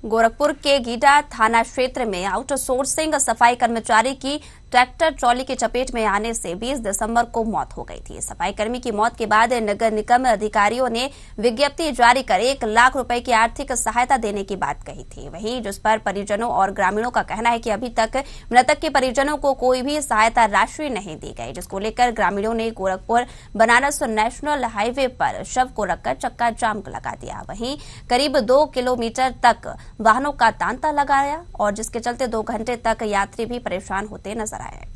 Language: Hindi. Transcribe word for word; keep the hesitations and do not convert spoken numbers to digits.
गोरखपुर के गीडा थाना क्षेत्र में आउटसोर्सिंग सफाई कर्मचारी की ट्रैक्टर ट्रॉली की चपेट में आने से बीस दिसंबर को मौत हो गई थी। सफाई कर्मी की मौत के बाद नगर निगम अधिकारियों ने विज्ञप्ति जारी कर एक लाख रुपए की आर्थिक सहायता देने की बात कही थी। वहीं जिस पर परिजनों और ग्रामीणों का कहना है कि अभी तक मृतक के परिजनों को कोई भी सहायता राशि नहीं दी गई, जिसको लेकर ग्रामीणों ने गोरखपुर बनारस नेशनल हाईवे पर शव को रखकर चक्का जाम लगा दिया। वहीं करीब दो किलोमीटर तक वाहनों का तांता लगाया और जिसके चलते दो घंटे तक यात्री भी परेशान होते नजर आए।